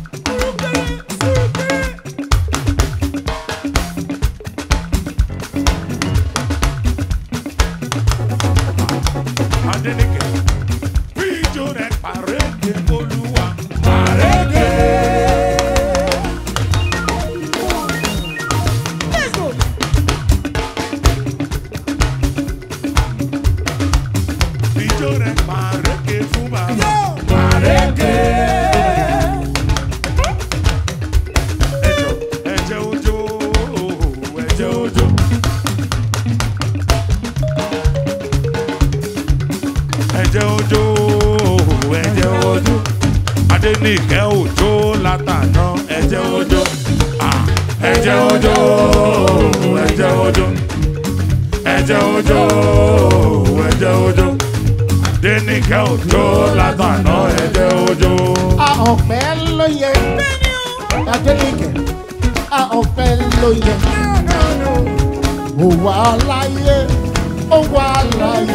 Adéníkẹ́ Òjó látàná ẹ̀jẹ̀ òjò ẹ̀jẹ̀ òjò ẹ̀jẹ̀ òjò ẹ̀jẹ̀ òjò ẹ̀jẹ̀ òjò Adéníkẹ́ Òjó látàná ẹ̀jẹ̀ òjò. Ọpẹ́ ló yẹ Adéníkẹ́, ọpẹ́ ló yẹ. Ó wà láyé, ó wà láyé.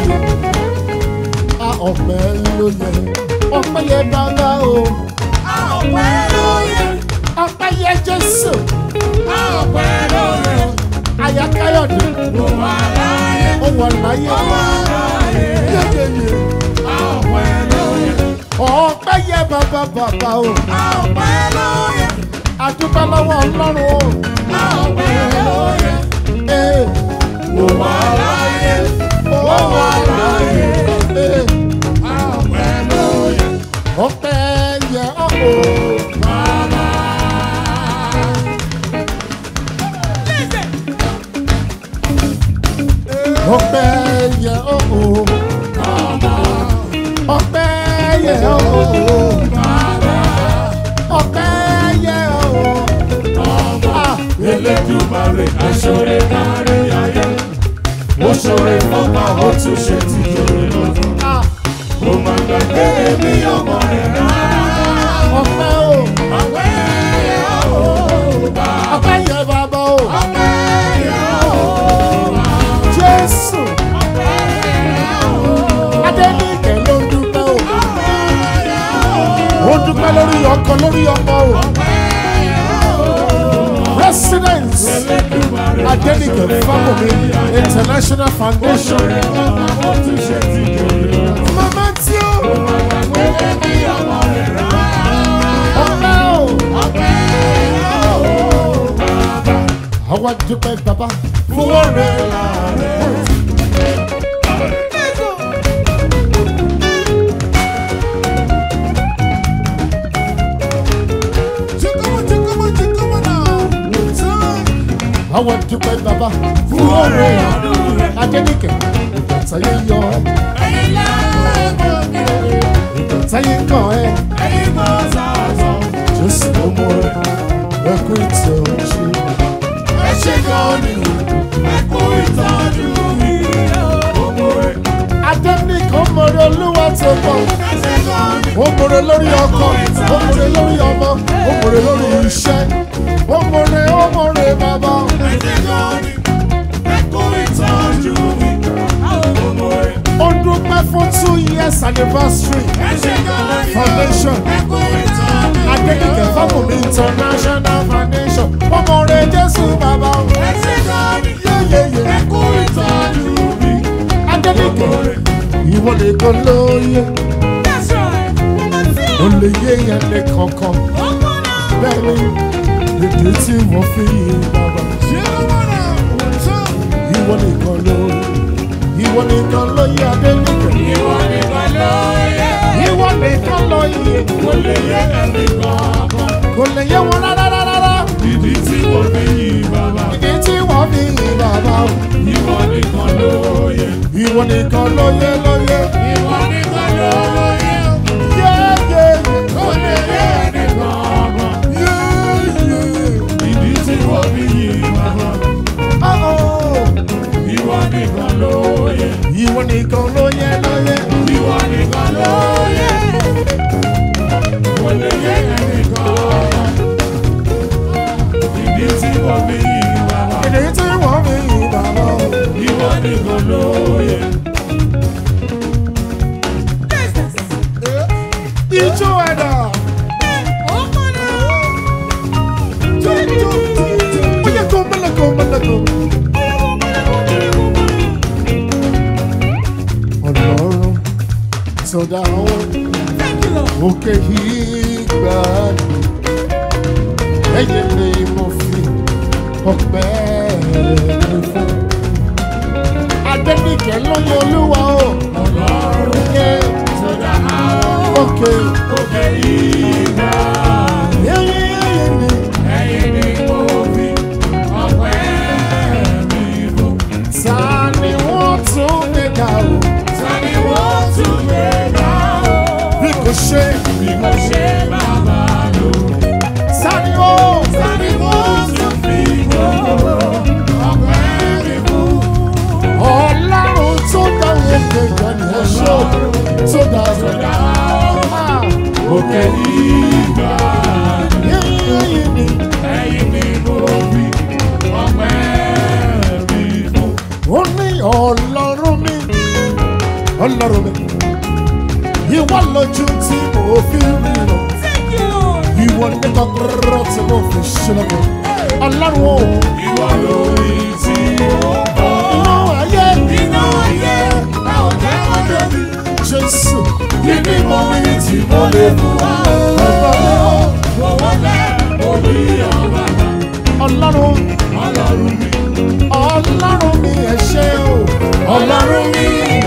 Ọpẹ́ ló yẹ. Ọpẹ́ yẹ bàbá o. Ọpẹ́ ló yẹ. Ọpẹ́ yẹ Jésù. Ọpẹ́ ló yẹ. Aya Káyọ̀dé. Ó wà láyé. Ó wà láyé. Ó wà láyé. Yéyéyé. Ọpẹ́ ló yẹ. Ọpẹ́ yẹ bàbá bàbá o. Ọpẹ́ ló yẹ. Adúpẹ́ lọ́wọ́ Ọlọ́run o. Ọpẹ́ ló yẹ. Ó wà láyé. Ó wà láyé. Ọpẹ́ yẹ ọ̀hún bàbá. Ọpẹ́ yẹ ọ̀hún bàbá. Ọpẹ́ yẹ ọ̀hún bàbá. Ọpẹ́ yẹ ọ̀hún bàbá. Elédùmarè aṣọ́re kárí ayé. Ó ṣoore fọ́gbà ó tún ṣe ti jòrè lọ́dún. Ó máa gbàgbé èmi ọmọ rẹ̀ rárá. Ọpẹ́ o. Ọpẹ́ yẹ o bàbá. Ọpẹ́ yẹ bàbá o. Ọpẹ́ yẹ o bàbá. Jésù. Ọpẹ́ yẹ o. Adéníkẹ́ ló ń dúpẹ́ o. Ọpẹ́ yẹ o. Ó ń dúpẹ́ lórí ọkọ lórí ọmọ o. Ọpẹ́ yẹ o. President Adéníkẹ́ Fámọ̀mí International Ó Foundation. ṣoore fọ́gbà ó tún ṣe ti jòrè lọ́dún. Mama tí ó. Ó máa gbàgbé èmi ọmọ rẹ̀ rárá. Ọpẹ́ o. Ọpẹ́ yẹ o bàbá. Àwa dúpẹ́ bàbá. Fún ọ̀rẹ́ láàrẹ̀. Àwa dúpẹ́ bàbá. Fún ọ̀rẹ́ àánú rẹ̀. Adéníkẹ́ ìgbàtàyé yọ ẹ́. Ẹ̀yin láàrẹ̀ gbòógì. Ìgbàtàyé kàn ẹ́. Ẹ̀yin mọ̀ sàásọ̀. Jésù ló mú ẹ. Ẹ kú ìtọ́jú. Ẹ ṣe gan ni o. Ẹ kú ìtọ́jú mi. Gbogbo rẹ̀. Adéníkẹ́ ọmọdé olúwa tó pọ̀. Ẹ ṣe gan ni. Ó mọ̀rẹ́ lórí ọkọ. Ó mọ̀rẹ́ lórí ọmọ. Ó mọ̀rẹ́ lórí iṣẹ́. Ó mọ̀rẹ́ bàbá. Ẹ ṣe gan ni. Ẹ kú ìtọ́jú mi. Gbogbo rẹ̀. Ó dúpẹ́ fún 2 years anniversary. Ẹ ṣe gan ni o. Foundation. Ẹ kú ìtọ́jú mi. Adéníkẹ́ Fámọ̀mí International Foundation. Ó mọ̀rẹ́ Jésù bàbá. Ẹ ṣe gan ni. Yéyéyé. Ẹ kú ìtọ́jú mi. Adéníkẹ́ ìwọ nìkan lóye. Ó lè yé ẹni kankan. Bẹ́ẹ̀ni ìdí tí wọ́n fi yìn bàbá. Ìwọ nìkan lóye. Ìwọ nìkan lóye Adéníkẹ́. Ìwọ nìkan ló yẹ. Ìwọ nìkan lóye. Kò lè yẹ ẹnì kankan. Kò lè yé wọn rárá. Ìdí tí mo fi yìn bàbá. Ìdí tí wọ́n fi yìn bàbá. Ìwọ nìkan ló yẹ. Ìwọ nìkan lóye. Ìwọ nìkan ló yẹ. Yéyéyé. Kò lè yẹ ẹnì kankan. Yéyéyé. Ìdí tí mo fi yìn bàbá. Ìwọ nìkan ló yẹ. Ìwọ nìkan lóye. Ìwọ nìkan ló yẹ. Kò lè yẹ ẹnì kankan. Ìdí tí mo fi yìn bàbá. Ìdí tí wọ́n fi yìn bàbá. Ìwọ nìkan ló yẹ. Ijó ẹ̀dá. tó dá wọn. Òkè ìgbà ẹ̀yẹ ni mo fi ọpẹ́ mi fún. Adéníkẹ́ ló yẹ Olúwa o. Ọlọ́run tó dá àwọn Òkè ìgbà. ẹ̀yẹ ni. Ẹ̀yin ni mo fi ọpẹ́ mi fún. Ta ni wọ́n tún lè dá o? Ta ni wọ́n tún lè dá o? Bí kò ṣe Bí mo ṣe bàbá lò. ta ni ó? Ta ni wọ́n tún fi gbogbo ọpẹ́ mi fún? Ọlọ́run tó dá òkè ìgbàanì ẹ̀ṣọ́ tó dá Tó dá òkè ìgbà. ẹ̀yìn ni. Ẹ̀yin ni mo fi ọpẹ́ mi fún. Ó ní Ọlọ́run mi, Ọlọ́run mi, ìwọ lójú tí mo fi ríran, ìwọ ní kọ́kọ́rọ́ tí mo fi ṣílẹ̀kùn. Ọlọ́run o, Ìwọ lórí tí ó bọ̀. iná ayé Iná ayé a ò jẹ́ kó débi. Jésù, Kí ni mo rí tí mo lè fún wa? bàbá mi o, Owó lẹ́ orí ọba bá. Ọlọ́run, Ọlọ́run mi. Ọlọ́run mi ẹ ṣé o, Ọlọ́run mi.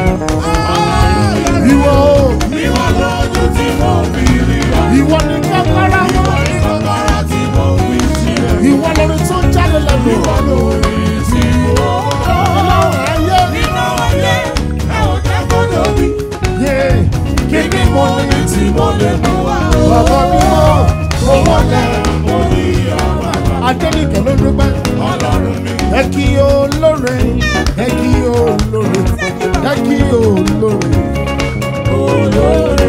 ìwọ o, Ìwọ lójú tí mo fi rí ọ. ìwọ ní kọ́kọ́rọ́, Ìwọ ní kọ́kọ́rọ́ tí mo fi sílẹ̀. ìwọ lórí tó jáde lẹ́nu. Ìwọ lórí tí ó bọ̀. Iná ayé, Iná ayé a ò jẹ́ kó débi. yé, Kí ni mo rí tí mo lè fún wa? bàbá mi o, Owó lẹ́ orí ọba bá. Adéníkẹ́ ló dúpẹ́. Ọlọ́run mi. Ẹ kí olóore, ẹ kí olóore, ẹ kí olóore. Olóore.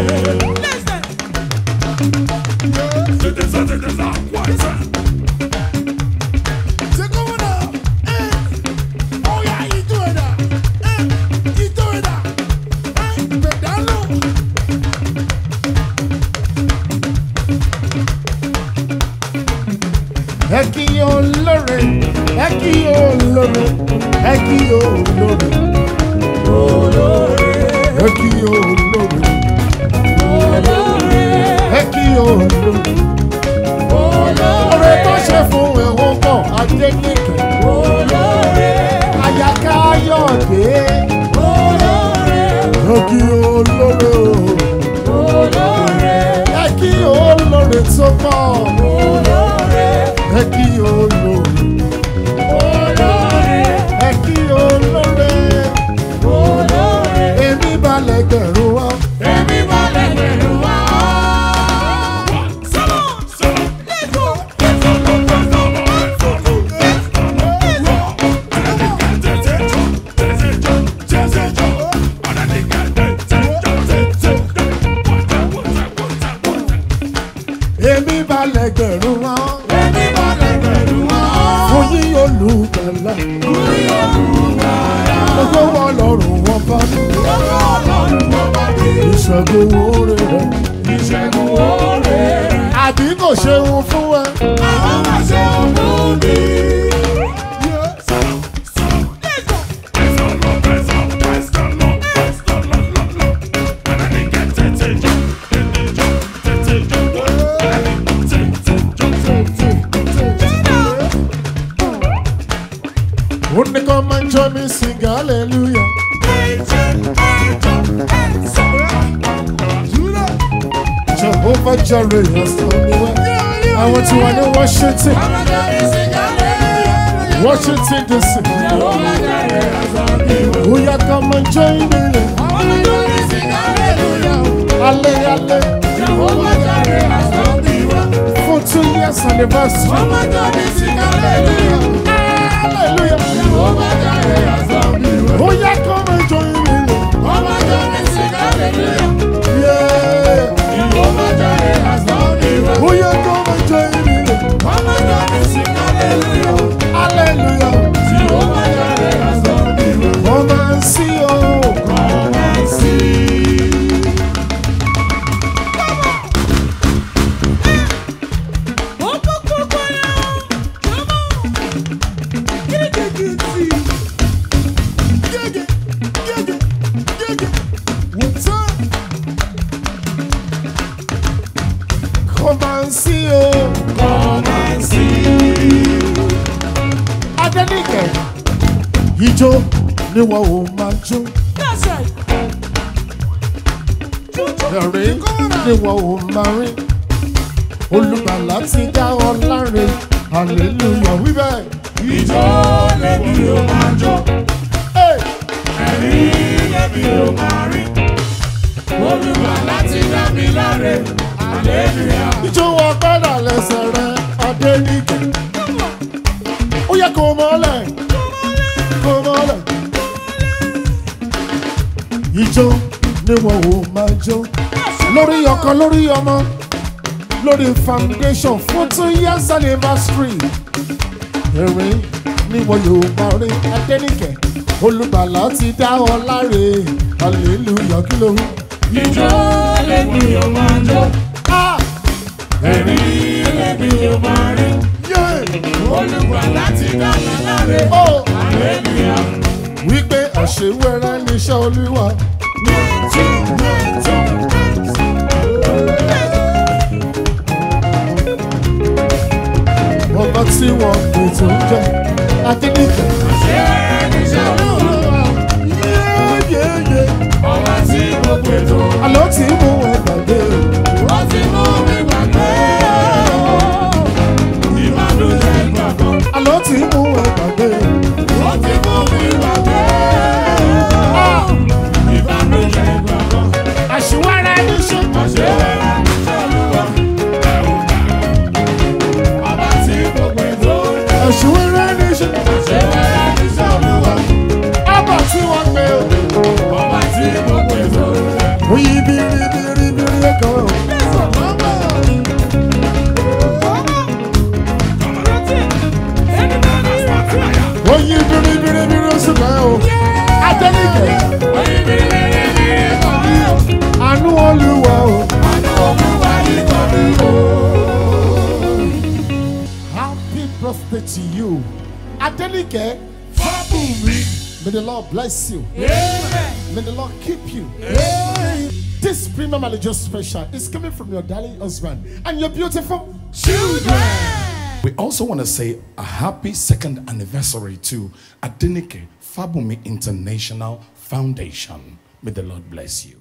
Ẹ kí olóore, ẹ kí olóore, ẹ kí olóore, Olóore. ẹ kí olóore, Olóore. ẹ kí olóore. Oore tó ṣe fún ẹ̀wọ̀n pọ̀ Adéníkẹ́, Olóore. Àyàkáyọ̀dé. Olóore. Ẹ kí olóore o, Olóore. ẹ kí olóore tó pọ̀. Olóore. Ẹ kí olóore, Olóore. ẹ kí olóore. Olóore. Èmi balẹ̀ gbẹ̀rún wá. Èmi bá lẹ́gbẹ̀rún wá. Èmi balẹ̀ gbẹ̀rún wá. Èmi bá lẹ́gbẹ̀rún wá. Fún yí olùgbàlà. Orí Olúwa. Gbogbo wọn lọ́rùn wọn bá mi. Lọ́wọ́ Ọlọ́run mo bá dé. Ìṣẹ́gun oore rẹ̀. Ìṣẹ́gun oore rẹ̀. Àbí kò ṣeun fún ẹ. Àwọn máa ṣe ọdún mi. Ó ní kó máa ń jọ mi sing hallelujah. Jehovah Jireh has done me well. I want to know Washington, Washington DC. Ó yá ká máa join me. Ale, ale. For 2 years anniversary. Hallelujah. Ó yá ká máa join me. Yeah. Ó yá ká máa join me. Hallelujah. Come and see, oh. Come and see, oh. Come and see. Adenike, ijó ni wọ́n ò máa jó. Ẹ̀rín ni wọ́n ò máa rí. Olùgbàlà ti dá ọ láre, hallelujah wíbẹ̀. Ijó lèmi ò máa jó. Ẹ̀rín lèmi ò máa rí. Olùgbàlà ti dá mi láre, hallelujah. Ijó wọn gbọ́dọ̀ lẹ́sẹ̀ rẹ̀ Adenike. Ó yẹ kó mọ́lẹ̀, kó mọ́lẹ̀. Ijó ni wọ́n ò máa jó. Lórí ọkọ, lórí ọmọ, lórí foundation fún 2 years anniversary. Ẹ̀rín ni wọ́n yóò máa rí Adenike. Olùgbàlà ti dá ọ láre, hallelujah kí ló wí. Ijó lèmi ò máa jó. Ẹ̀rín lèmi ò máa rí. Olùgbàlà ti dá mi láre, hallelujah. Wípé àṣewẹ́rẹ́ níṣẹ́ Olúwa. Ọba tí wọ́n pè tó ń jẹ́ Adenike. Àṣewẹ́rẹ́ níṣẹ́ Olúwa. Ọba tí mo pè tó. Àlọ́ tí mú ẹ gbàgbé. Ó ti mú mi gbàgbé. Ìbànújẹ́ ìgbàgbọ́. Àlọ́ tí mú ẹ gbàgbé. Ó ti mú mi gbàgbé. Ìbànújẹ́ ìgbàgbọ́. Àṣewẹ́rẹ́ níṣẹ́. Àṣewẹ́rẹ́ níṣẹ́ Olúwa. Ọba tí mo pè tó. Àṣewẹ́rẹ́ níṣẹ́. Àṣewẹ́rẹ́ níṣẹ́ Olúwa. Ọba tí wọ́n pè ó. Ọba tí mo pè tó. Oyin bíríbíríbírí ẹ̀kọ́. Oyin bíríbíríbírí oṣù kan o. Adenike. Àánú Olúwa o. Happy birthday to you. Adenike. May the Lord bless you. May the Lord keep you. This premium manager special is coming from your darling husband and your beautiful children. We also want to say a happy 2nd anniversary to Adenike Fabumi International Foundation. May the Lord bless you.